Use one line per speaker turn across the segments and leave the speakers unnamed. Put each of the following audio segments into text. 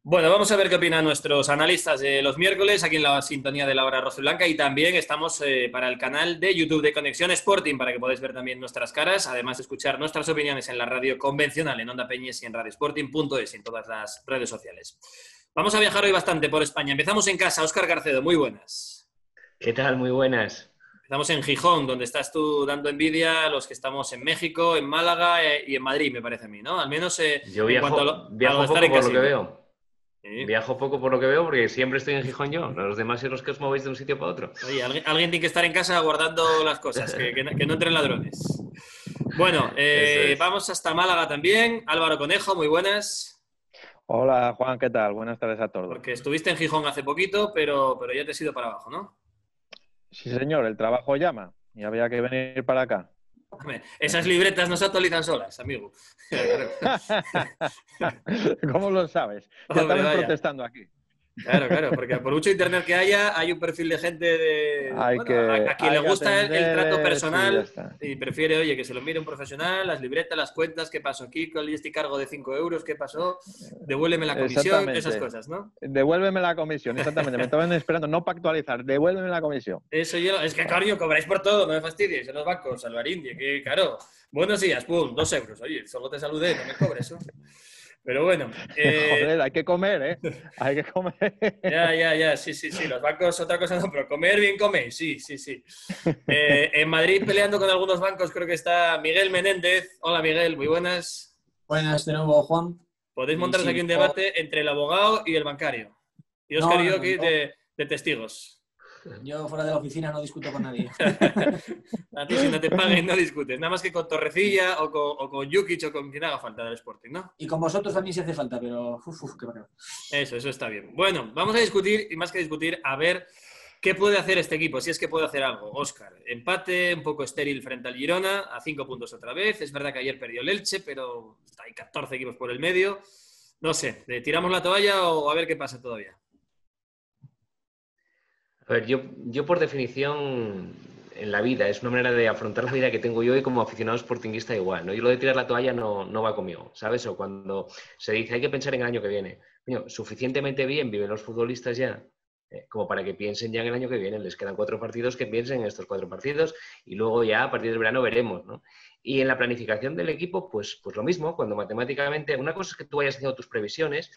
Bueno, vamos a ver qué opinan nuestros analistas de los miércoles aquí en la sintonía de la hora roja y blanca, y también estamos para el canal de YouTube de Conexión Sporting para que podáis ver también nuestras caras, además de escuchar nuestras opiniones en la radio convencional en Onda Peñes y en radiosporting.es y en todas las redes sociales. Vamos a viajar hoy bastante por España. Empezamos en casa. Óscar Garcedo, muy buenas.
¿Qué tal? Muy buenas.
Empezamos en Gijón, donde estás tú dando envidia a los que estamos en México, en Málaga y en Madrid, me parece a mí, ¿no? Al menos
Yo
en cuanto a lo de
viajo
estar
poco
en
por lo que
casilla.
veo.
Sí.
Viajo poco por lo que veo porque siempre estoy en Gijón yo. Los demás son los que os movéis de un sitio para otro.
Oye, alguien tiene que estar en casa guardando las cosas, que no entren ladrones. Bueno,
Eso es.
vamos hasta Málaga también. Álvaro Conejo, muy buenas.
Hola Juan, ¿qué tal? Buenas tardes a todos.
Porque estuviste en Gijón hace poquito, pero ya te has ido para abajo, ¿no?
Sí, señor, el trabajo llama y había que venir para acá.
Hombre, esas libretas no se actualizan solas, amigo.
¿Cómo lo sabes? Ya
Hombre,
estamos
vaya.
protestando aquí.
Claro, porque por mucho internet que haya, hay un perfil de gente a quien le
Hay que
gusta el trato
atender, sí, ya
personal
está.
y prefiere, oye, que se lo mire un profesional, las libretas, las cuentas, qué pasó aquí con este cargo de 5 euros, qué pasó, devuélveme la comisión, esas
Exactamente.
cosas, ¿no?
Devuélveme la comisión, exactamente. Me estaban esperando, no para actualizar, devuélveme la comisión.
Eso yo, es que, coño, cobráis por todo, no me fastidies, en los bancos, Alvarindia, que caro. Buenos días, pum, 2 euros. Oye, solo te saludé, no me cobres eso. Pero bueno.
Joder, hay que comer, ¿eh? Hay que comer.
Ya, sí. Los bancos, otra cosa no, pero comer bien coméis, sí. En Madrid peleando con algunos bancos creo que está Miguel Menéndez. Hola, Miguel, muy buenas.
Buenas de nuevo, Juan.
Podéis
Y
montaros
sí,
aquí un debate entre el abogado y el bancario. Y Óscar y yo aquí de testigos.
Yo fuera de la oficina no discuto con nadie.
A ti si no te paguen no discutes, nada más que con Torrecilla o con Jukic o con quien haga falta del Sporting, ¿no?
Y con vosotros también si hace falta, pero qué bacano.
Eso está bien. Bueno, vamos a discutir, y más que discutir, a ver qué puede hacer este equipo, si es que puede hacer algo. Óscar, empate un poco estéril frente al Girona, a 5 puntos otra vez. Es verdad que ayer perdió el Elche, pero hay 14 equipos por el medio. No sé, ¿tiramos la toalla o a ver qué pasa todavía?
A ver, yo por definición en la vida, es una manera de afrontar la vida que tengo yo y como aficionado sportinguista igual, ¿no? Yo lo de tirar la toalla no va conmigo, ¿sabes? O cuando se dice hay que pensar en el año que viene. Coño, suficientemente bien viven los futbolistas ya como para que piensen ya en el año que viene. Les quedan 4 partidos, que piensen en estos 4 partidos y luego ya a partir del verano veremos, ¿no? Y en la planificación del equipo, pues lo mismo, cuando matemáticamente, una cosa es que tú vayas haciendo tus previsiones,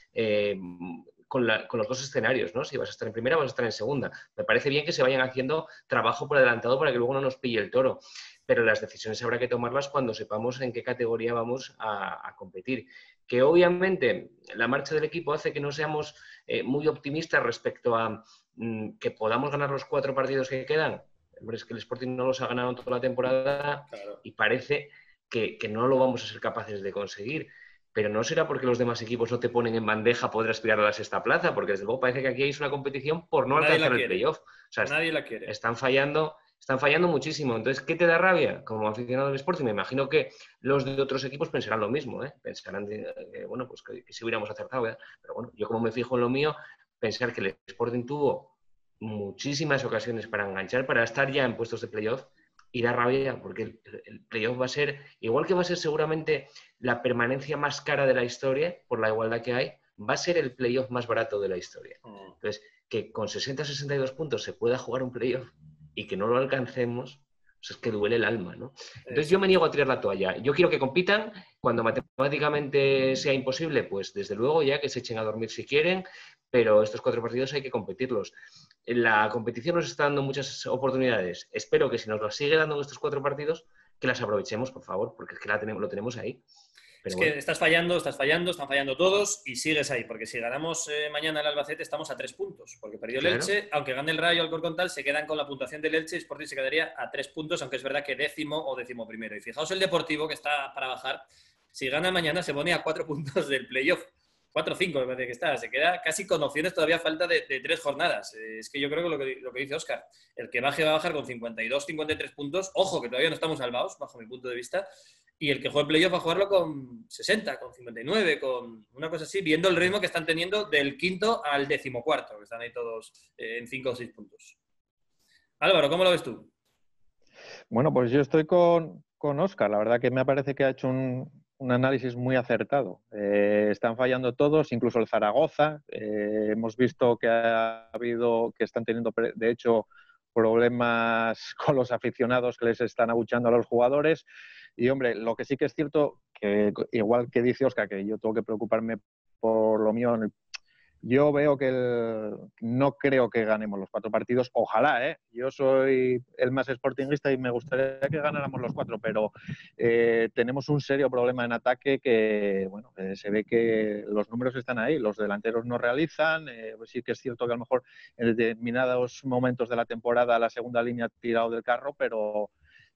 con los dos escenarios, ¿no? Si vas a estar en primera o vas a estar en segunda. Me parece bien que se vayan haciendo trabajo por adelantado para que luego no nos pille el toro, pero las decisiones habrá que tomarlas cuando sepamos en qué categoría vamos a competir. Que obviamente la marcha del equipo hace que no seamos muy optimistas respecto a que podamos ganar los 4 partidos que quedan. Hombre, es que el Sporting no los ha ganado toda la temporada, claro, y parece que no lo vamos a ser capaces de conseguir. Pero no será porque los demás equipos no te ponen en bandeja poder aspirar a la 6ª plaza, porque desde luego parece que aquí hay una competición por no alcanzar el playoff. O sea,
nadie la quiere.
Están fallando muchísimo. Entonces, ¿qué te da rabia como aficionado del Sporting? Me imagino que los de otros equipos pensarán lo mismo, ¿eh? Pensarán bueno, pues que si hubiéramos acertado, ¿eh? Pero bueno, yo como me fijo en lo mío, pensar que el Sporting tuvo muchísimas ocasiones para enganchar, para estar ya en puestos de playoff, y da rabia porque el playoff va a ser, igual que va a ser seguramente la permanencia más cara de la historia, por la igualdad que hay, va a ser el playoff más barato de la historia. Entonces, que con 60-62 puntos se pueda jugar un playoff y que no lo alcancemos, pues es que duele el alma, ¿no? Entonces yo me niego a tirar la toalla. Yo quiero que compitan. Cuando matemáticamente sea imposible, pues desde luego ya que se echen a dormir si quieren, pero estos 4 partidos hay que competirlos. La competición nos está dando muchas oportunidades. Espero que si nos las sigue dando en estos 4 partidos, que las aprovechemos, por favor, porque es que lo tenemos ahí.
Pero es que bueno, están fallando todos y sigues ahí, porque si ganamos mañana el Albacete estamos a 3 puntos, porque perdió el Elche, aunque gane el Rayo Alcorcón tal, se quedan con la puntuación del Elche y Sporting se quedaría a 3 puntos, aunque es verdad que 10º o 11º. Y fijaos el Deportivo, que está para bajar, si gana mañana se pone a 4 puntos del playoff. 4 o 5 me parece que está, se queda casi con opciones todavía falta de 3 jornadas. Es que yo creo que lo que dice Óscar, el que baje va a bajar con 52, 53 puntos, ojo que todavía no estamos salvados, bajo mi punto de vista, y el que juegue el playoff va a jugarlo con 60, con 59, con una cosa así, viendo el ritmo que están teniendo del 5º al 14º, que están ahí todos en 5 o 6 puntos. Álvaro, ¿cómo lo ves tú?
Bueno, pues yo estoy con Óscar. La verdad que me parece que ha hecho un análisis muy acertado. Están fallando todos, incluso el Zaragoza. Hemos visto que están teniendo, de hecho, problemas con los aficionados que les están abucheando a los jugadores. Y, hombre, lo que sí que es cierto, que igual que dice Óscar, que yo tengo que preocuparme por lo mío, yo veo que no creo que ganemos los 4 partidos. Ojalá, ¿eh? Yo soy el más sportinguista y me gustaría que ganáramos los 4, pero tenemos un serio problema en ataque que, bueno, se ve que los números están ahí, los delanteros no realizan. Pues sí que es cierto que a lo mejor en determinados momentos de la temporada la segunda línea ha tirado del carro, pero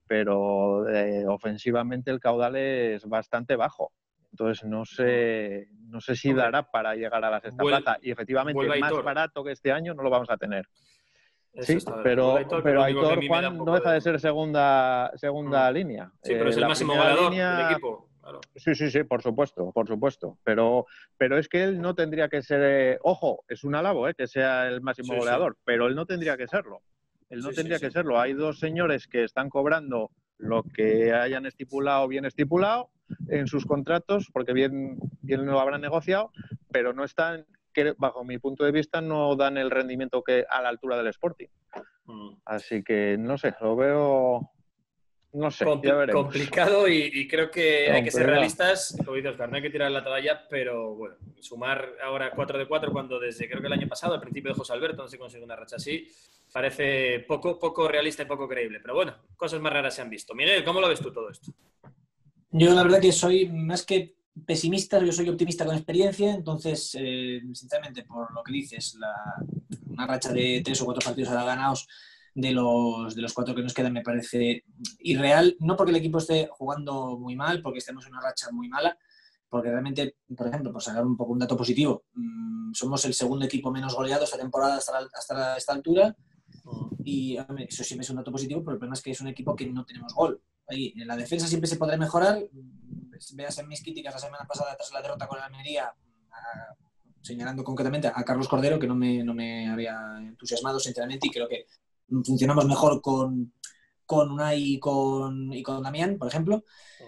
ofensivamente el caudal es bastante bajo. Entonces no sé si dará para llegar a la sexta plaza. Y efectivamente, más barato que este año no lo vamos a tener. Sí, pero Aitor, Juan, no deja de ser segunda línea.
Sí, pero es el máximo goleador del equipo. Claro.
Sí, por supuesto. Pero es que él no tendría que ser... ojo, es un alabo que sea el máximo goleador, pero él no tendría que serlo. Que serlo. Hay 2 señores que están cobrando lo que hayan bien estipulado en sus contratos, porque bien lo habrán negociado, pero no están, que bajo mi punto de vista, no dan el rendimiento que a la altura del Sporting. Así que, no sé, lo veo... No sé, ya veremos.
Complicado y creo que hay que ser realistas. Como dice Óscar, no hay que tirar la toalla, pero bueno, sumar ahora 4 de 4 cuando desde creo que el año pasado, al principio de José Alberto, no se consiguió una racha así, parece poco realista y poco creíble. Pero bueno, cosas más raras se han visto. Miguel, ¿cómo lo ves tú todo esto?
Yo la verdad que soy más que pesimista, yo soy optimista con experiencia, entonces, sinceramente, por lo que dices, una racha de 3 o 4 partidos ganados de los 4 que nos quedan me parece irreal, no porque el equipo esté jugando muy mal, porque estemos en una racha muy mala, porque realmente, por ejemplo, por sacar un poco un dato positivo, somos el segundo equipo menos goleado esta temporada hasta esta altura, y eso siempre es un dato positivo, pero el problema es que es un equipo que no tenemos gol. Ahí, en la defensa siempre se podrá mejorar. Veas en mis críticas la semana pasada tras la derrota con el Almería, señalando concretamente a Carlos Cordero, que no me había entusiasmado sinceramente, y creo que funcionamos mejor con Unai y con Damián, por ejemplo,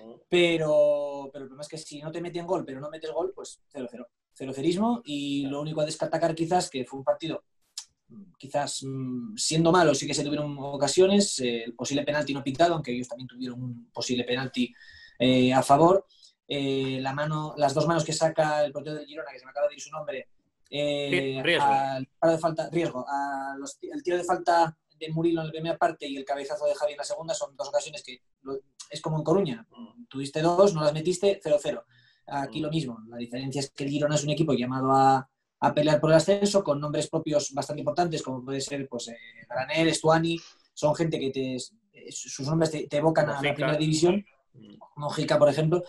pero el problema es que si no te meten gol, pero no metes gol, pues 0-0, 0-0ismo, y lo único a destacar quizás que fue un partido, quizás siendo malo sí que se tuvieron ocasiones, el posible penalti no pitado, aunque ellos también tuvieron un posible penalti a favor, las 2 manos que saca el portero del Girona, que se me acaba de decir su nombre, al paro de falta, el tiro de falta de Murilo en la primera parte y el cabezazo de Javi en la segunda, son 2 ocasiones que es como en Coruña, tuviste 2, no las metiste, 0-0. Aquí lo mismo, la diferencia es que el Girona es un equipo llamado a pelear por el ascenso, con nombres propios bastante importantes, como puede ser pues, Granel, Estuani, son gente que sus nombres te evocan a la primera división, Mojica, por ejemplo,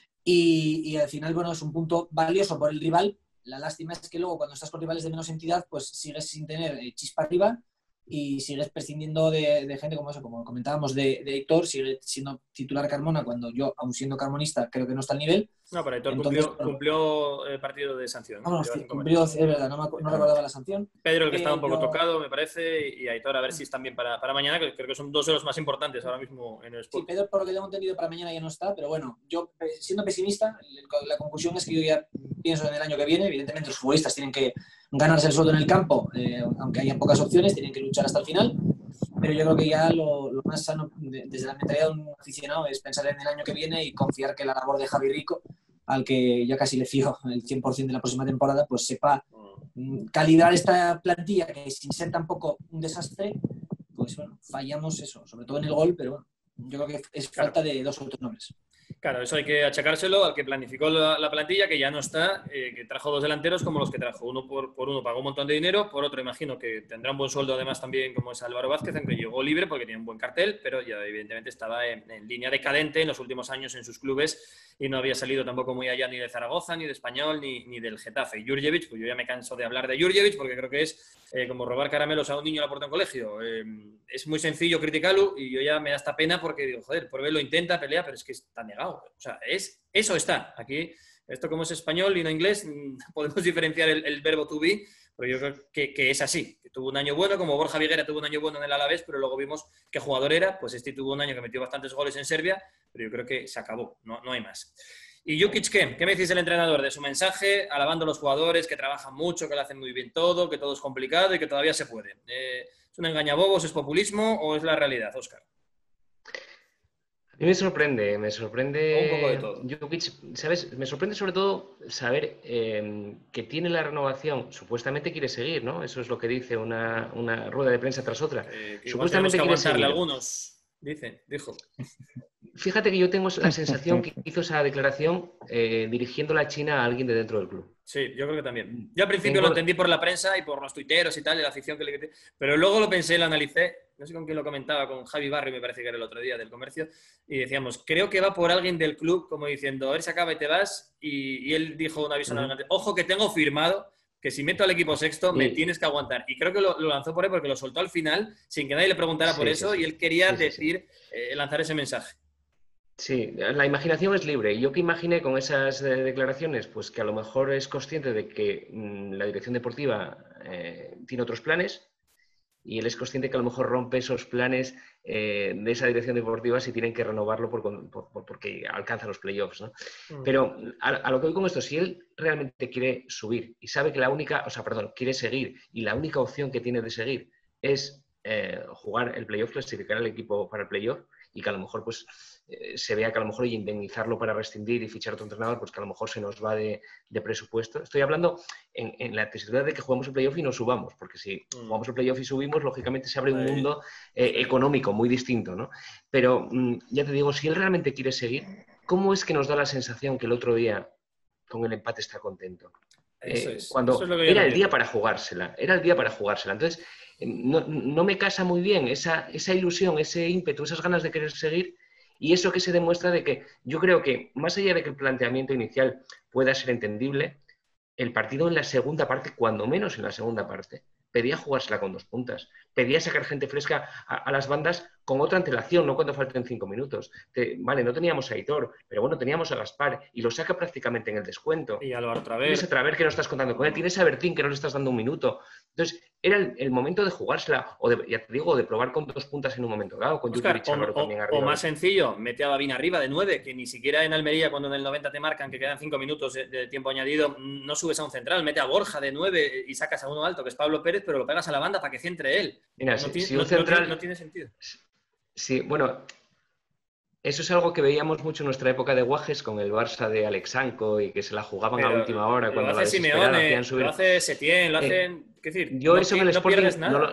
y al final, bueno, es un punto valioso por el rival. La lástima es que luego cuando estás con rivales de menos entidad, pues sigues sin tener chispa arriba y sigues prescindiendo de gente como eso, como comentábamos de Héctor, sigue siendo titular Carmona cuando yo, aun siendo carmonista, creo que no está al nivel.
No, pero Héctor cumplió el partido de sanción.
¿No? Cumplió, es verdad, no recordaba la sanción.
Pedro, el que estaba un poco tocado, me parece, y Aitor, a ver si están bien para mañana, que creo que son 2 de los más importantes ahora mismo en el Sport.
Sí, Pedro, por lo que tengo entendido, para mañana ya no está, pero bueno, yo, siendo pesimista, la conclusión es que yo ya pienso en el año que viene. Evidentemente los futbolistas tienen que ganarse el sueldo en el campo, aunque haya pocas opciones, tienen que luchar hasta el final, pero yo creo que ya lo más sano desde la mentalidad de un aficionado es pensar en el año que viene y confiar que la labor de Javi Rico, al que ya casi le fío el 100% de la próxima temporada, pues sepa calibrar esta plantilla, que sin ser tampoco un desastre, pues bueno, fallamos eso, sobre todo en el gol, pero bueno, yo creo que es falta de 2 o 3 nombres.
Claro, eso hay que achacárselo al que planificó la plantilla, que ya no está, que trajo 2 delanteros como los que trajo. Uno por uno pagó un montón de dinero, por otro imagino que tendrá un buen sueldo además también, como es Álvaro Vázquez, aunque llegó libre porque tiene un buen cartel, pero ya evidentemente estaba en línea decadente en los últimos años en sus clubes y no había salido tampoco muy allá ni de Zaragoza, ni de Español, ni del Getafe. Y Jurjevic, pues yo ya me canso de hablar de Jurjevic porque creo que es como robar caramelos a un niño a la puerta de un colegio. Es muy sencillo criticarlo y yo ya me da esta pena porque digo, joder, por verlo intenta, pelea, pero es que está negado. O sea, eso está. Aquí, esto como es español y no inglés, podemos diferenciar el verbo to be, pero yo creo que es así. Que tuvo un año bueno, como Borja Viguera tuvo un año bueno en el Alavés, pero luego vimos qué jugador era, pues este tuvo un año que metió bastantes goles en Serbia, pero yo creo que se acabó, no hay más. ¿Y Jukic qué? ¿Qué me decís del entrenador? De su mensaje, alabando a los jugadores, que trabajan mucho, que lo hacen muy bien todo, que todo es complicado y que todavía se puede. ¿Es un engañabobos, es populismo o es la realidad, Óscar?
A mí me sorprende
O un poco de todo.
Jokic, ¿sabes? Me sorprende sobre todo saber que tiene la renovación, supuestamente quiere seguir, ¿no? Eso es lo que dice una rueda de prensa tras otra.
Que igual tenemos
Supuestamente
que
quiere
aguantarle
seguir.
algunos, dijo.
Fíjate que yo tengo la sensación que hizo esa declaración dirigiendo la China a alguien de dentro del club.
Sí, yo creo que también. Yo al principio lo entendí por la prensa y por los tuiteros y tal, de la afición que le... Pero luego lo pensé, lo analicé, no sé con quién lo comentaba, con Javi Barrio, me parece que era el otro día, del Comercio, y decíamos, creo que va por alguien del club, como diciendo, a ver si acaba y te vas, y él dijo un aviso navegante, ojo que tengo firmado que si meto al equipo sexto me tienes que aguantar. Y creo que lo lanzó por él porque lo soltó al final, sin que nadie le preguntara por eso, y él quería lanzar ese mensaje.
Sí, la imaginación es libre. Yo que imaginé con esas declaraciones, pues que a lo mejor es consciente de que la dirección deportiva tiene otros planes y él es consciente que a lo mejor rompe esos planes de esa dirección deportiva si tienen que renovarlo porque alcanza los playoffs, ¿no? Pero a lo que voy con esto, si él realmente quiere subir y sabe que quiere seguir y la única opción que tiene de seguir es jugar el playoff, clasificar al equipo para el playoff y que a lo mejor pues se vea que a lo mejor hay que indemnizarlo para rescindir y fichar otro entrenador, pues que a lo mejor se nos va de presupuesto. Estoy hablando en la tesitura de que jugamos el playoff y no subamos, porque si jugamos el playoff y subimos, lógicamente se abre un mundo económico muy distinto, ¿no? Pero ya te digo, si él realmente quiere seguir, ¿cómo es que nos da la sensación que el otro día con el empate está contento? Cuando
eso es lo que yo
era el día para jugársela, Entonces, no me casa muy bien esa ilusión, ese ímpetu, esas ganas de querer seguir. Y eso que se demuestra de que yo creo que, más allá de que el planteamiento inicial pueda ser entendible, el partido en la segunda parte, cuando menos en la segunda parte, pedía jugársela con 2 puntas. Pedía sacar gente fresca a las bandas con otra antelación, no cuando falten 5 minutos. Vale, no teníamos a Aitor, pero bueno, teníamos a Gaspar y lo saca prácticamente en el descuento.
Y Álvaro Traver.
Tienes a Traver que no estás contando con él, tienes a Bertín que no le estás dando un minuto. Entonces, era el momento de jugársela, o ya te digo, de probar con 2 puntas en un momento dado, con
Óscar,
también arriba.
O más sencillo, mete a Babín arriba de 9, que ni siquiera en Almería, cuando en el 90 te marcan que quedan 5 minutos de tiempo añadido, no subes a un central, mete a Borja de 9 y sacas a uno alto, que es Pablo Pérez, pero lo pegas a la banda para que centre él.
Mira,
no tiene sentido.
Sí, bueno, eso es algo que veíamos mucho en nuestra época de Guajes con el Barça de Alexanco y que se la jugaban a última hora cuando la desesperada hacían subir.
Lo hace Setién, lo hacen... ¿Qué decir?
Yo eso en el Sporting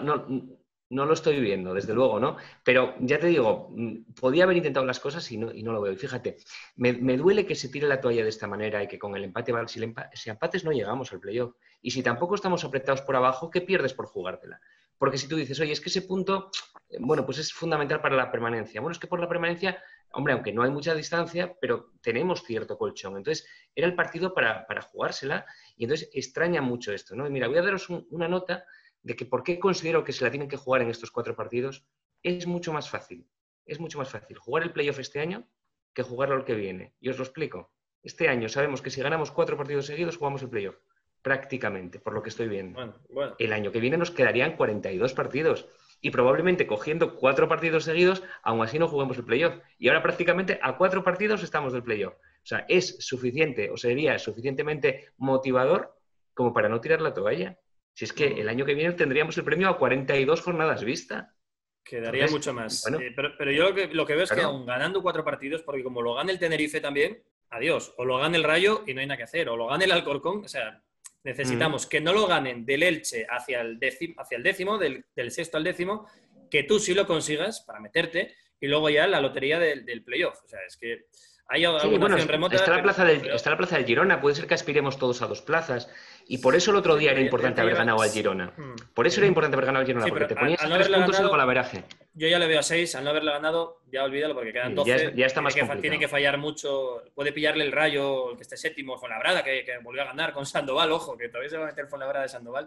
no lo estoy viendo, desde luego, ¿no? Pero ya te digo, podía haber intentado las cosas y no lo veo. Y fíjate, me duele que se tire la toalla de esta manera y que con el empate, si empates no llegamos al playoff. Y si tampoco estamos apretados por abajo, ¿qué pierdes por jugártela? Porque si tú dices, oye, es que ese punto, bueno, pues es fundamental para la permanencia. Bueno, es que por la permanencia, hombre, aunque no hay mucha distancia, pero tenemos cierto colchón. Entonces, era el partido para jugársela y entonces extraña mucho esto, ¿no? Y mira, voy a daros una nota de que por qué considero que se la tienen que jugar en estos 4 partidos. Es mucho más fácil jugar el playoff este año que jugarlo el que viene. Y os lo explico. Este año sabemos que si ganamos 4 partidos seguidos, jugamos el playoff. Prácticamente, por lo que estoy viendo.
Bueno.
El año que viene nos quedarían 42 partidos. Y probablemente cogiendo 4 partidos seguidos, aún así no juguemos el playoff. Y ahora prácticamente a 4 partidos estamos del playoff. O sea, es suficiente, o sería suficientemente motivador como para no tirar la toalla. Si es que el año que viene tendríamos el premio a 42 jornadas vista.
Quedaría mucho más. Bueno, pero yo lo que veo es que aún ganando 4 partidos, porque como lo gane el Tenerife también, adiós. O lo gane el Rayo y no hay nada que hacer. O lo gane el Alcorcón, o sea... Necesitamos que no lo ganen del Elche hacia el décimo, del sexto al décimo, que tú sí lo consigas para meterte y luego ya la lotería del playoff. O sea, es que hay alguna opción remota.
Está la plaza del Girona, puede ser que aspiremos todos a 2 plazas. Y por eso el otro día era importante haber ganado al Girona. Por eso era importante haber ganado al Girona, porque te ponías a 3 puntos en el golaveraje.
Yo ya le veo a 6, al no haberle ganado, ya olvídalo, porque quedan 12.
Ya está más complicado.
Tiene que fallar mucho. Puede pillarle el Rayo, que esté séptimo, Fuenlabrada, que volvió a ganar con Sandoval, ojo, que todavía se va a meter Fuenlabrada de Sandoval.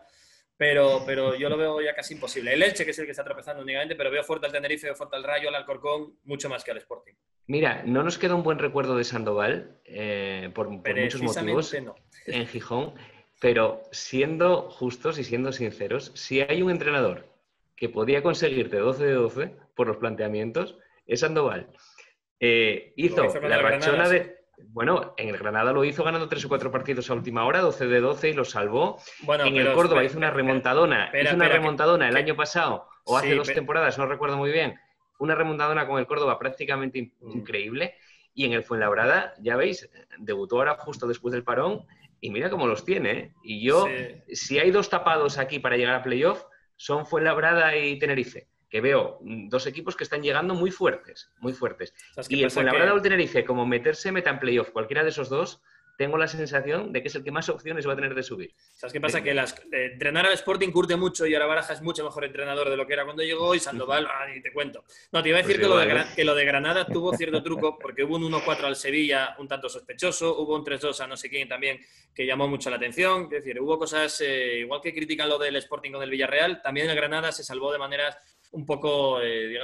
Pero yo lo veo ya casi imposible. El Elche, que es el que está tropezando únicamente, pero veo fuerte al Tenerife, veo fuerte al Rayo, al Alcorcón, mucho más que al Sporting.
Mira, no nos queda un buen recuerdo de Sandoval, por muchos motivos, en Gijón, pero siendo justos y siendo sinceros, si hay un entrenador que podía conseguirte 12 de 12 por los planteamientos, es Sandoval. Hizo la rachona Bueno, en el Granada lo hizo ganando 3 o 4 partidos a última hora, 12 de 12 y lo salvó.
Bueno,
En el Córdoba hizo una remontadona. Hizo una remontadona el año pasado, o hace 2 temporadas, no recuerdo muy bien. Una remontadona con el Córdoba prácticamente increíble. Y en el Fuenlabrada, ya veis, debutó ahora justo después del parón y mira cómo los tiene, ¿eh? Y yo, si hay 2 tapados aquí para llegar a playoff, son Fuenlabrada y Tenerife, que veo 2 equipos que están llegando muy fuertes, muy fuertes. Y el Fuenlabrada o el Tenerife, como meterse meta en playoff, cualquiera de esos dos, tengo la sensación de que es el que más opciones va a tener de subir.
¿Sabes qué pasa? Que entrenar al Sporting curte mucho y ahora Baraja es mucho mejor entrenador de lo que era cuando llegó y Sandoval, ni te cuento. No, te iba a decir que lo de Granada tuvo cierto truco porque hubo un 1-4 al Sevilla un tanto sospechoso, hubo un 3-2 a no sé quién también que llamó mucho la atención. Es decir, hubo cosas, igual que critican lo del Sporting con el Villarreal, también el Granada se salvó de maneras un poco,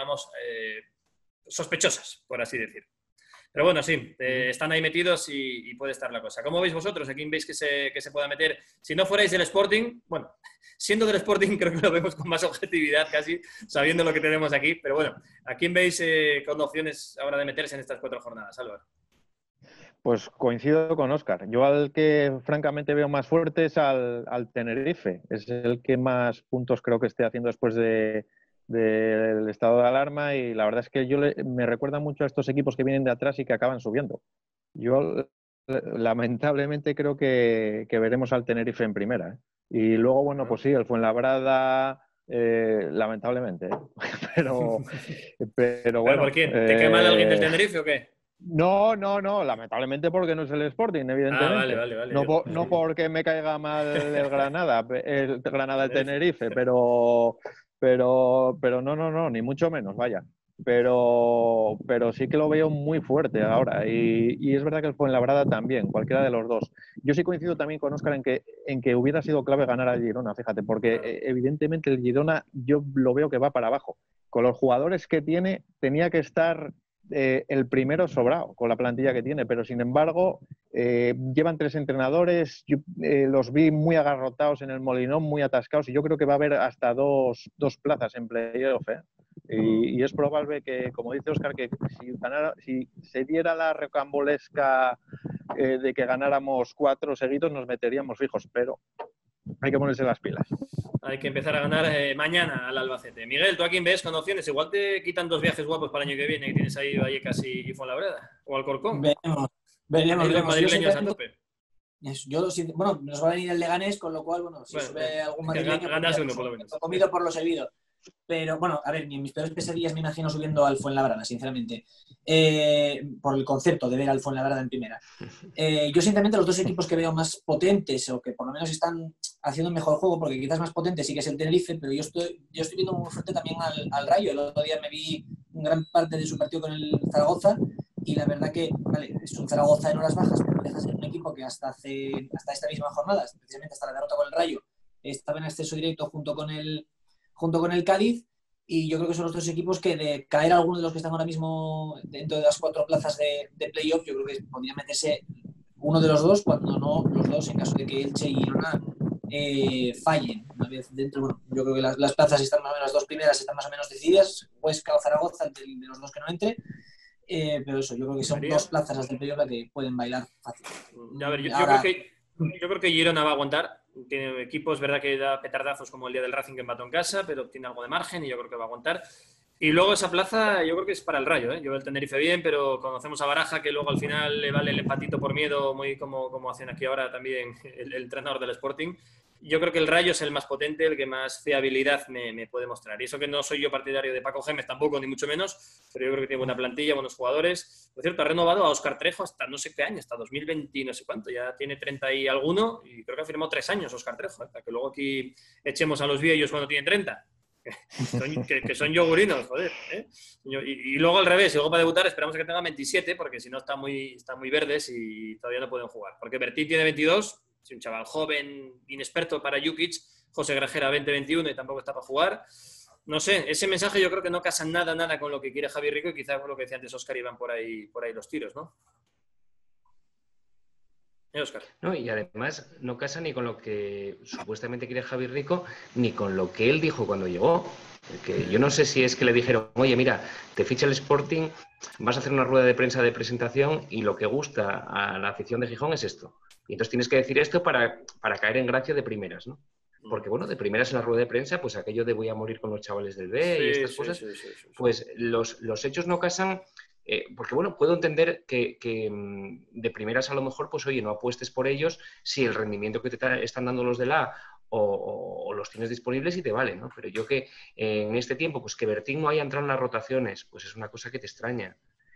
sospechosas, por así decir. Pero bueno, sí, están ahí metidos y puede estar la cosa. ¿Cómo veis vosotros? ¿A quién veis que se pueda meter? Si no fuerais del Sporting, bueno, siendo del Sporting creo que lo vemos con más objetividad casi, sabiendo lo que tenemos aquí. Pero bueno, ¿a quién veis con opciones ahora de meterse en estas 4 jornadas, Álvaro?
Pues coincido con Óscar. Yo al que francamente veo más fuerte es al Tenerife. Es el que más puntos creo que esté haciendo después del estado de alarma y la verdad es que me recuerda mucho a estos equipos que vienen de atrás y que acaban subiendo. Yo lamentablemente creo que veremos al Tenerife en primera, ¿eh? Y luego, bueno, pues sí, el Fuenlabrada, lamentablemente, ¿eh? pero bueno.
¿Pero por quién? ¿Te cae mal alguien del Tenerife o qué?
No, lamentablemente porque no es el Sporting, evidentemente.
Vale.
No porque me caiga mal el Granada del Tenerife, pero no, ni mucho menos, vaya. Pero sí que lo veo muy fuerte ahora y es verdad que el Fuenlabrada también, cualquiera de los dos. Yo sí coincido también con Óscar en que hubiera sido clave ganar al Girona, fíjate, porque evidentemente el Girona yo lo veo que va para abajo. Con los jugadores que tiene, tenía que estar el primero sobrado con la plantilla que tiene, pero sin embargo llevan 3 entrenadores, yo, los vi muy agarrotados en el Molinón, muy atascados y yo creo que va a haber hasta dos plazas en playoff, ¿eh? Y es probable que, como dice Óscar, que si se diera la recambolesca de que ganáramos 4 seguidos nos meteríamos fijos, pero hay que ponerse las pilas.
Hay que empezar a ganar mañana al Albacete. Miguel, ¿tú a quién ves con opciones? Igual te quitan 2 viajes guapos para el año que viene y tienes ahí Vallecas y Fuenlabrada. O Alcorcón.
Veremos.
Los madrileños a tope.
Bueno, nos va a venir el Leganés, con lo cual, bueno, si sube algún madrileño,
ganas uno, por lo menos.
Comido por lo servido. Pero bueno, a ver, ni en mis peores pesadillas me imagino subiendo al Fuenlabrada, sinceramente, por el concepto de ver al Fuenlabrada en primera. Yo, sinceramente, los 2 equipos que veo más potentes o que por lo menos están haciendo un mejor juego, porque quizás más potente sí que es el Tenerife, pero yo estoy viendo muy fuerte también al Rayo. El otro día me vi gran parte de su partido con el Zaragoza y la verdad que, vale, es un Zaragoza en horas bajas, pero deja de ser un equipo que hasta esta misma jornada, precisamente hasta la derrota con el Rayo, estaba en acceso directo junto con el Cádiz, y yo creo que son los 2 equipos que de caer alguno de los que están ahora mismo dentro de las 4 plazas de playoff, yo creo que podría meterse uno de los 2, cuando no los 2, en caso de que Elche y Girona fallen. Una vez dentro, bueno, yo creo que las plazas están más o menos, las 2 primeras están más o menos decididas, Huesca o Zaragoza, de los 2 que no entre, pero eso, yo creo que son 2 plazas las del playoff las que pueden bailar fácil.
A ver, yo creo que Girona va a aguantar. Tiene equipos, es verdad que da petardazos como el día del Racing que empató en casa, pero tiene algo de margen y yo creo que va a aguantar. Y luego esa plaza yo creo que es para el Rayo, ¿eh? Yo el Tenerife bien, pero conocemos a Baraja, que luego al final le vale el empatito por miedo, muy como hacen aquí ahora también el entrenador del Sporting. Yo creo que el Rayo es el más potente, el que más fiabilidad me puede mostrar. Y eso que no soy yo partidario de Paco Gémez tampoco, ni mucho menos, pero yo creo que tiene buena plantilla, buenos jugadores. Por cierto, ha renovado a Óscar Trejo hasta no sé qué año, hasta 2020 y no sé cuánto. Ya tiene 30 y alguno y creo que ha firmado 3 años Óscar Trejo, para que luego aquí echemos a los viejos cuando tienen 30. que son yogurinos, joder, ¿eh? Y luego al revés, y luego para debutar esperamos que tenga 27, porque si no están muy verdes y todavía no pueden jugar. Porque Bertín tiene 22, es un chaval joven, inexperto para Jukic, José Grajera 20-21 y tampoco está para jugar. No sé, ese mensaje yo creo que no casa nada con lo que quiere Javi Rico y quizá con lo que decía antes Óscar, iban por ahí los tiros, ¿no? Óscar.
No, y además no casa ni con lo que supuestamente quiere Javi Rico, ni con lo que él dijo cuando llegó. Que yo no sé si es que le dijeron, oye, mira, te ficha el Sporting, vas a hacer una rueda de prensa de presentación y lo que gusta a la afición de Gijón es esto. Y entonces tienes que decir esto para caer en gracia de primeras, ¿no? Porque, bueno, de primeras en la rueda de prensa, pues aquello de voy a morir con los chavales del B y estas cosas,
sí.
pues los hechos no casan. Porque, bueno, puedo entender que de primeras a lo mejor, pues oye, no apuestes por ellos si el rendimiento que te están dando los de la A o los tienes disponibles y te vale, ¿no? Pero yo que en este tiempo, pues que Bertín no haya entrado en las rotaciones, pues es una cosa que te extraña.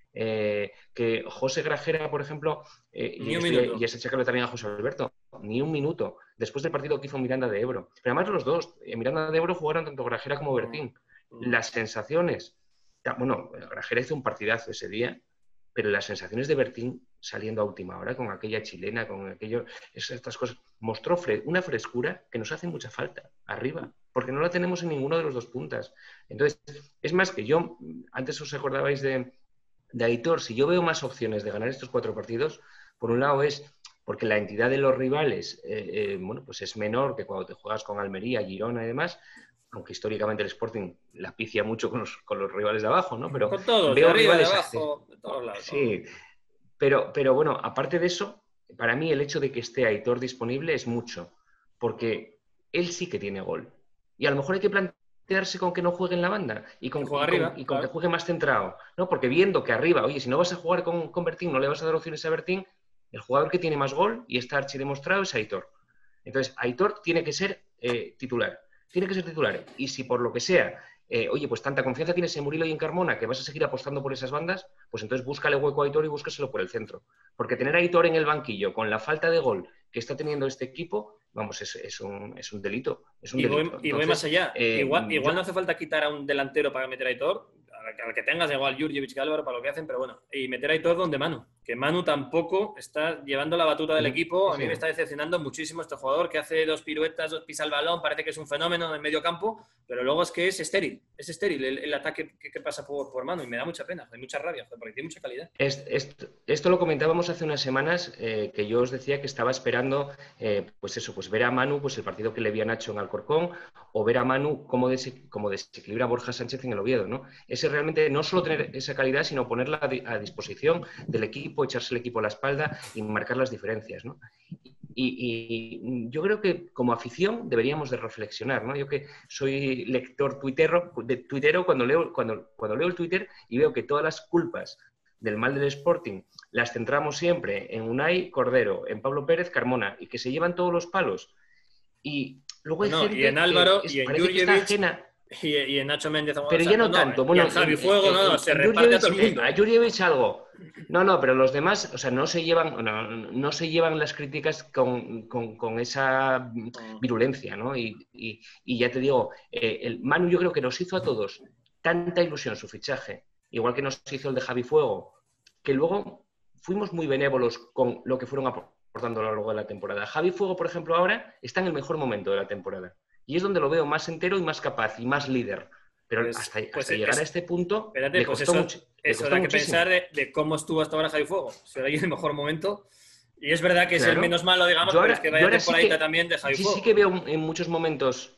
Que José Grajera, por ejemplo,
Ni un minuto.
y ese checarle también a José Alberto, ni un minuto, después del partido que hizo Miranda de Ebro. Pero además los dos, en Miranda de Ebro jugaron tanto Grajera como Bertín. Las sensaciones... Bueno, Grajera hizo un partidazo ese día, pero las sensaciones de Bertín saliendo a última hora con aquella chilena, con estas cosas, mostró una frescura que nos hace mucha falta arriba, porque no la tenemos en ninguno de los dos puntas. Entonces, es más que yo, antes os acordabais de Aitor, si yo veo más opciones de ganar estos 4 partidos, por un lado es porque la entidad de los rivales bueno, pues es menor que cuando te juegas con Almería, Girona y demás, aunque históricamente el Sporting la picia mucho con los rivales de abajo, ¿no? Pero
con todos,
veo
de arriba, de
rivales
abajo, de todos lados.
Sí, pero bueno, aparte de eso, para mí el hecho de que esté Aitor disponible es mucho, porque él sí que tiene gol. Y a lo mejor hay que plantearse con que no juegue en la banda y con que juegue más centrado, ¿no? Porque viendo que arriba, oye, si no vas a jugar con Bertín, no le vas a dar opciones a Bertín, el jugador que tiene más gol y está archidemostrado es Aitor. Entonces, Aitor tiene que ser titular. Tiene que ser titular. Y si por lo que sea, oye, pues tanta confianza tienes en Murilo y en Carmona que vas a seguir apostando por esas bandas, pues entonces búscale hueco a Aitor y búscaselo por el centro. Porque tener a Aitor en el banquillo con la falta de gol que está teniendo este equipo, vamos, es un delito. Es un delito.
Entonces, voy más allá. Igual no hace falta quitar a un delantero para meter a Aitor, al que tengas, igual Jurjevic y Álvaro para lo que hacen, pero bueno, y meter a Aitor donde Manu. Que Manu tampoco está llevando la batuta del equipo. A mí me está decepcionando muchísimo este jugador que hace 2 piruetas, pisa el balón, parece que es un fenómeno en medio campo, pero luego es que es estéril el ataque que pasa por Manu y me da mucha pena, hay mucha rabia, porque tiene mucha calidad.
Esto lo comentábamos hace unas semanas, que yo os decía que estaba esperando, pues eso, pues ver a Manu, pues el partido que le había Nacho en Alcorcón, o ver a Manu cómo desequilibra a Borja Sánchez en el Oviedo, ¿no? Ese realmente no solo tener esa calidad, sino ponerla a disposición del equipo, echarse el equipo a la espalda y marcar las diferencias, ¿no? Y yo creo que como afición deberíamos de reflexionar, ¿no? Yo que soy lector tuitero, cuando leo el Twitter y veo que todas las culpas del mal del Sporting las centramos siempre en Unai Cordero, en Pablo Pérez, Carmona, y que se llevan todos los palos. Y luego hay gente
y en Álvaro,
que
y en
parece que está ajena.
Y en Nacho Méndez.
Pero ya no tanto. Bueno,
y en Javi Fuego, se reparte a todo el mundo.
A Jurjevic algo. No, pero los demás, o sea, no se llevan las críticas con esa virulencia, ¿no? Y ya te digo, el Manu yo creo que nos hizo a todos tanta ilusión su fichaje, igual que nos hizo el de Javi Fuego, que luego fuimos muy benévolos con lo que fueron aportando a lo largo de la temporada. Javi Fuego, por ejemplo, ahora está en el mejor momento de la temporada. Y es donde lo veo más entero y más capaz y más líder. Pero hasta llegar a este punto, le costó mucho.
Eso da que pensar de cómo estuvo hasta ahora Javi Fuego. Se ve ahí en el mejor momento. Y es verdad que es el menos malo, digamos, pero es que vaya temporadita también de Javi Fuego.
Sí que veo en muchos momentos...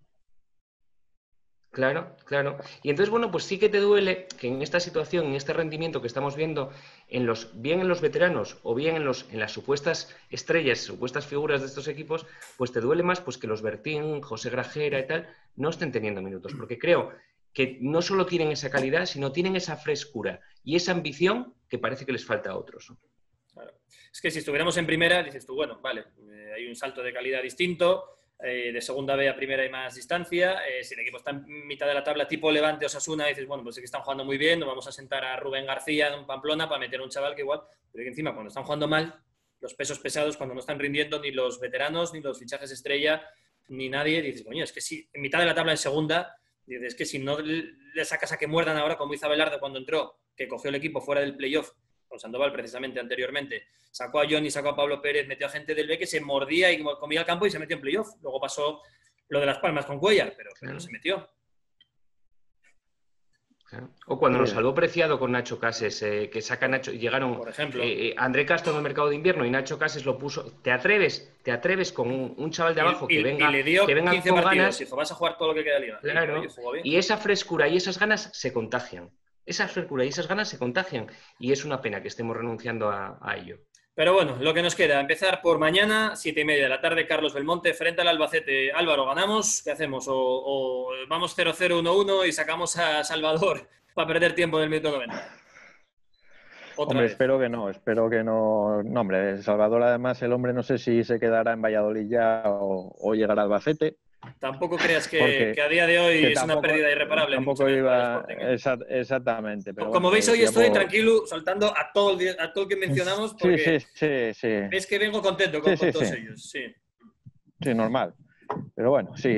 Claro. Y entonces, bueno, pues sí que te duele que en esta situación, en este rendimiento que estamos viendo, bien en los veteranos o bien en las supuestas estrellas, supuestas figuras de estos equipos, pues te duele más pues que los Bertín, José Grajera y tal, no estén teniendo minutos. Porque creo que no solo tienen esa calidad, sino tienen esa frescura y esa ambición que parece que les falta a otros.
Claro. Es que si estuviéramos en primera, dices tú, bueno, vale, hay un salto de calidad distinto. De segunda B a primera hay más distancia. Si el equipo está en mitad de la tabla tipo Levante o Osasuna, dices, bueno, pues sí que están jugando muy bien, nos vamos a sentar a Rubén García en Pamplona para meter a un chaval que igual, pero que encima cuando están jugando mal, los pesos pesados, cuando no están rindiendo ni los veteranos, ni los fichajes estrella, ni nadie, dices, coño, es que si en mitad de la tabla en segunda, dices, es que si no le sacas a que muerdan ahora, como hizo Abelardo cuando entró, que cogió el equipo fuera del playoff, con Sandoval precisamente anteriormente, sacó a Johnny, sacó a Pablo Pérez, metió a gente del B que se mordía y comía el campo y se metió en playoff. Luego pasó lo de Las Palmas con Cuellar, pero no se metió.
O cuando nos salvó Preciado con Nacho Cases, que saca Nacho, llegaron
por ejemplo.
André Castro en el mercado de invierno y Nacho Cases lo puso. ¿Te atreves con un chaval de abajo que venga,
y le dio
que venga
15
con
partidos,
ganas?
dijo, vas a jugar todo lo que queda de liga.
Claro, y esa frescura y esas ganas se contagian. Esa frescura y esas ganas se contagian. Y es una pena que estemos renunciando a ello.
Pero bueno, lo que nos queda, empezar por mañana, 7:30 de la tarde, Carlos Belmonte, frente al Albacete. Álvaro, ¿ganamos? ¿Qué hacemos? ¿O vamos 0-0, 1-1 y sacamos a Salvador para perder tiempo en el minuto 90?
Hombre, espero que no. No, hombre, Salvador, además, el hombre no sé si se quedará en Valladolid ya o llegará al Albacete.
Tampoco creas que a día de hoy es una pérdida irreparable.
Tampoco iba. Exactamente. Pero
como veis, hoy estoy tranquilo, soltando a todo el que mencionamos, porque
sí.
es que vengo contento con todos ellos.
Sí, normal. Pero bueno, sí,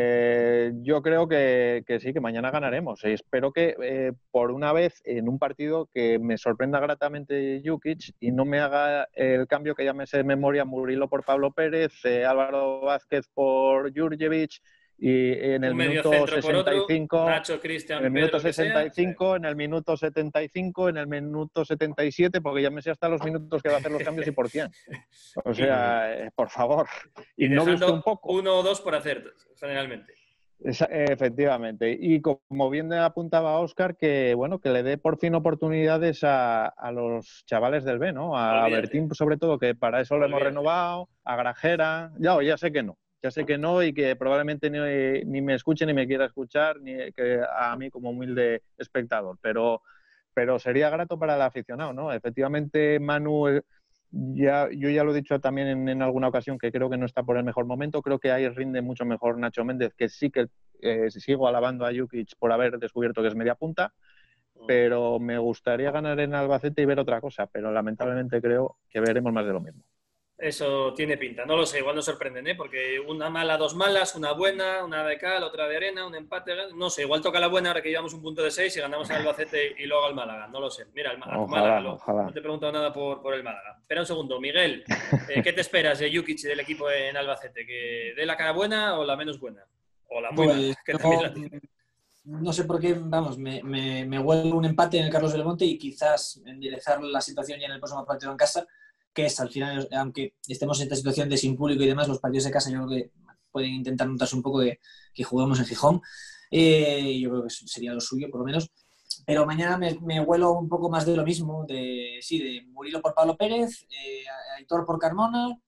yo creo que sí, que mañana ganaremos. Espero que por una vez en un partido que me sorprenda gratamente Jukic y no me haga el cambio que ya me sé de memoria, Murilo por Pablo Pérez, Álvaro Vázquez por Jurjevic y en el minuto 65,
Nacho, Cristian,
en el minuto 65, en el minuto 75, en el minuto 77, porque ya me sé hasta los minutos que va a hacer los cambios y por quién. O sea, por favor.
Y
no
dejando
un poco.
1 o 2 por hacer, generalmente.
Efectivamente. Y como bien apuntaba Óscar, que bueno, que le dé por fin oportunidades a los chavales del B, ¿no? A Bertín, sobre todo, que para eso lo hemos renovado, a Grajera. Ya sé que no. Ya sé que no y que probablemente ni me escuche ni me quiera escuchar, ni que a mí como humilde espectador. Pero sería grato para el aficionado, ¿no? Efectivamente, Manu, yo ya lo he dicho también en alguna ocasión, que creo que no está por el mejor momento. Creo que ahí rinde mucho mejor Nacho Méndez, que sí que sigo alabando a Jukic por haber descubierto que es media punta. Pero me gustaría ganar en Albacete y ver otra cosa. Pero lamentablemente creo que veremos más de lo mismo.
Eso tiene pinta, no lo sé, igual nos sorprenden, ¿eh? Porque una mala, 2 malas, una buena, una de cal, otra de arena, un empate, no sé, igual toca la buena ahora que llevamos un punto de 6 y ganamos en Albacete y luego al Málaga, no lo sé. Mira,
Ojalá.
No te he preguntado nada por el Málaga. Espera un segundo, Miguel, ¿qué te esperas de Jukic y del equipo en Albacete? ¿Que dé la cara buena o la menos buena? O la muy mala, que también la tiene.
No sé por qué, vamos, me huele un empate en el Carlos Belmonte y quizás enderezar la situación ya en el próximo partido en casa, que es al final, aunque estemos en esta situación de sin público y demás, los partidos de casa yo creo que pueden intentar notarse un poco que juguemos en Gijón. Yo creo que sería lo suyo, por lo menos. Pero mañana me huelo un poco más de lo mismo, de Murilo por Pablo Pérez, Aitor por Carmona,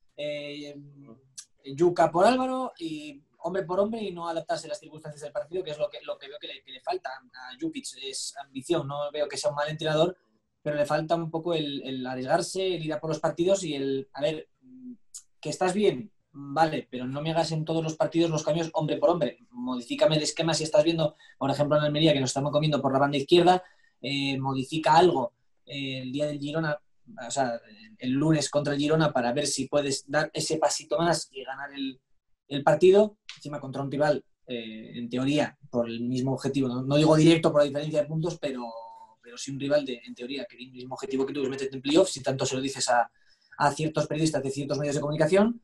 Yuka por Álvaro y hombre por hombre y no adaptarse a las circunstancias del partido, que es lo que veo que le falta a Jukic, es ambición. No veo que sea un mal entrenador, pero le falta un poco el arriesgarse, el ir a por los partidos y a ver, que estás bien, vale, pero no me hagas en todos los partidos los cambios hombre por hombre. Modifícame el esquema si estás viendo, por ejemplo, en Almería, que nos estamos comiendo por la banda izquierda, modifica algo el día del Girona, o sea, el lunes contra el Girona para ver si puedes dar ese pasito más y ganar el partido, encima contra un rival, en teoría, por el mismo objetivo, no digo directo por la diferencia de puntos, pero sí un rival en teoría, que tiene el mismo objetivo que tú, es meterte en playoffs, si tanto se lo dices a ciertos periodistas de ciertos medios de comunicación.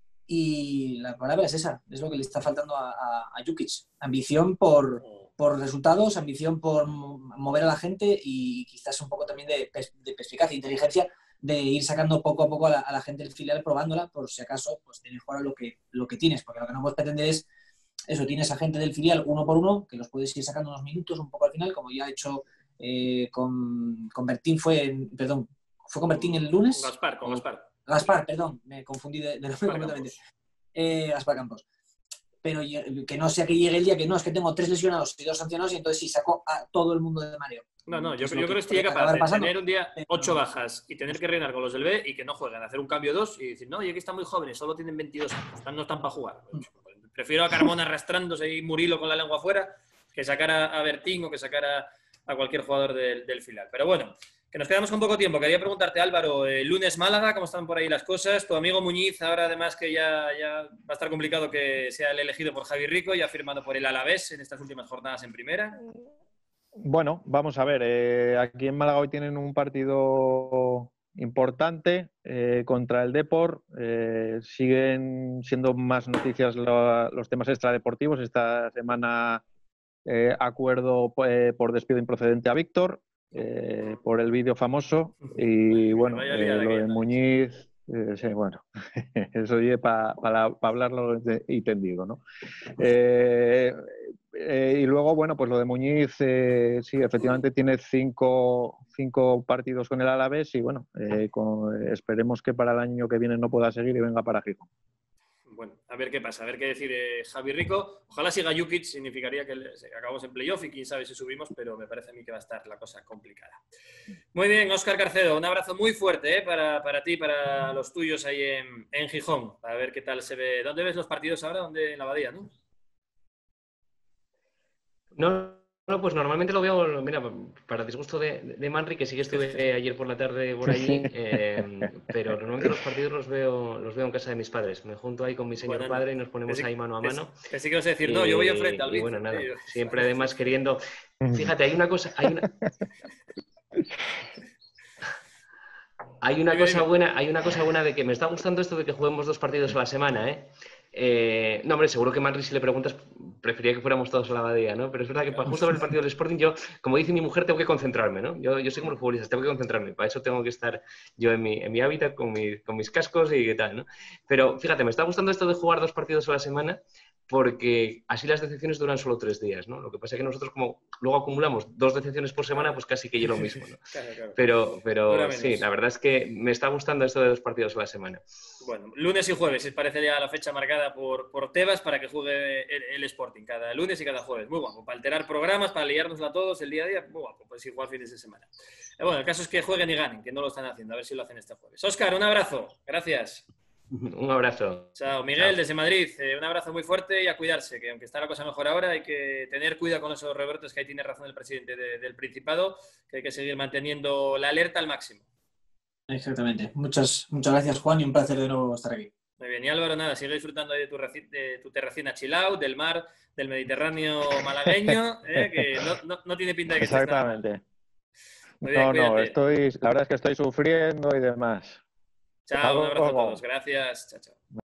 Y la palabra es esa, es lo que le está faltando a Jukic. Ambición por resultados, ambición por mover a la gente y quizás un poco también de perspicacia, inteligencia, de ir sacando poco a poco a la gente del filial, probándola, por si acaso pues te mejora lo que tienes, porque lo que no puedes pretender es eso, tienes a gente del filial uno por uno, que los puedes ir sacando unos minutos un poco al final, como ya ha hecho con Bertín, ¿fue con Bertín el lunes? Gaspar, perdón, me confundí de nombre completamente. Gaspar Campos. Pero que no sea que llegue el día que no, es que tengo 3 lesionados y 2 sancionados y entonces sí saco a todo el mundo de mareo.
No, yo creo que estoy capaz de tener un día 8 bajas y tener que reinar con los del B y que no jueguen, hacer un cambio 2 y decir, no, y aquí están muy jóvenes, solo tienen 22 años, no están para jugar. Prefiero a Carmona arrastrándose y Murilo con la lengua afuera que sacar a Bertín o que sacar a cualquier jugador del filial. Pero bueno, que nos quedamos con poco tiempo. Quería preguntarte, Álvaro, lunes Málaga, ¿cómo están por ahí las cosas? Tu amigo Muñiz, ahora además que ya va a estar complicado que sea el elegido por Javi Rico, ya firmado por el Alavés en estas últimas jornadas en primera.
Bueno, vamos a ver. Aquí en Málaga hoy tienen un partido importante contra el Depor. Siguen siendo más noticias los temas extradeportivos. Esta semana acuerdo por despido improcedente a Víctor, por el vídeo famoso, y bueno, lo de Muñiz, sí, bueno, eso oye para hablarlo y tendido, ¿no? Y luego, bueno, pues lo de Muñiz, sí, efectivamente tiene cinco partidos con el Alavés y bueno, esperemos que para el año que viene no pueda seguir y venga para Gijón.
Bueno, a ver qué pasa, a ver qué decide Javi Rico. Ojalá siga Jukic, significaría que acabamos en playoff y quién sabe si subimos, pero me parece a mí que va a estar la cosa complicada. Muy bien, Óscar Carcedo, un abrazo muy fuerte para ti, para los tuyos ahí en Gijón, a ver qué tal se ve. ¿Dónde ves los partidos ahora? ¿Dónde? En la Abadía, ¿no?
No, pues normalmente lo veo, mira, para disgusto de Manri, que sí que estuve ayer por la tarde por allí, pero normalmente los partidos los veo en casa de mis padres. Me junto ahí con mi señor padre y nos ponemos ahí mano a mano.
Pensé que ibas a decir, no, yo voy enfrente al
y bueno, nada, siempre además queriendo... Fíjate, hay una cosa buena de que me está gustando esto de que juguemos 2 partidos a la semana, ¿eh? No, hombre, seguro que Manri, si le preguntas, prefería que fuéramos todos a la Abadía, ¿no? Pero es verdad que para justo ver el partido del Sporting, yo, como dice mi mujer, tengo que concentrarme, ¿no? Yo soy como los futbolistas, tengo que concentrarme. Para eso tengo que estar yo en mi hábitat, con mis cascos y qué tal, ¿no? Pero fíjate, me está gustando esto de jugar 2 partidos a la semana porque así las decepciones duran solo 3 días, ¿no? Lo que pasa es que nosotros, como luego acumulamos 2 decepciones por semana, pues casi que yo lo mismo, ¿no? Claro. Pero sí, la verdad es que me está gustando esto de 2 partidos a la semana.
Bueno, lunes y jueves, parece ya la fecha marcada por Tebas para que juegue el Sporting, cada lunes y cada jueves. Muy guapo, para alterar programas, para liárnosla a todos el día a día, muy guapo, pues igual fines de semana. Bueno, el caso es que jueguen y ganen, que no lo están haciendo, a ver si lo hacen este jueves. Óscar, un abrazo, gracias.
Un abrazo.
Chao, Miguel, desde Madrid, un abrazo muy fuerte y a cuidarse, que aunque está la cosa mejor ahora, hay que tener cuidado con esos rebrotes, que ahí tiene razón el presidente del Principado, que hay que seguir manteniendo la alerta al máximo.
Exactamente. Muchas gracias, Juan, y un placer de nuevo estar aquí.
Muy bien, y Álvaro, nada, sigue disfrutando de tu terracina chill out, del mar, del Mediterráneo malagueño, que no tiene pinta de que estés nada mal.
Exactamente.
Muy bien,
la verdad es que estoy sufriendo y demás.
Chao, un abrazo a todos. Gracias. Chao, chao.